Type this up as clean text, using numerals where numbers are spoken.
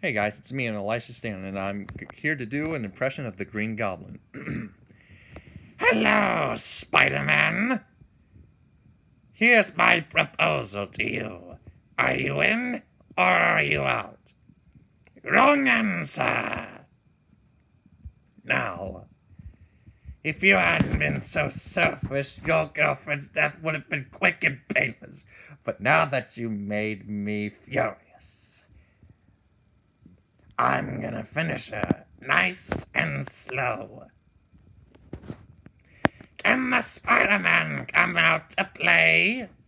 Hey guys, it's me and Elisha Stan, and I'm here to do an impression of the Green Goblin. Hello, Spider-Man! Here's my proposal to you. Are you in, or are you out? Wrong answer! Now, if you hadn't been so selfish, your girlfriend's death would have been quick and painless. But now that you made me furious, I'm gonna finish her nice and slow. Can the Spider-Man come out to play?